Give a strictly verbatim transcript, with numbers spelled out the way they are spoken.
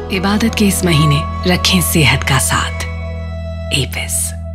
इबादत के इस महीने रखें सेहत का साथ। एपिस।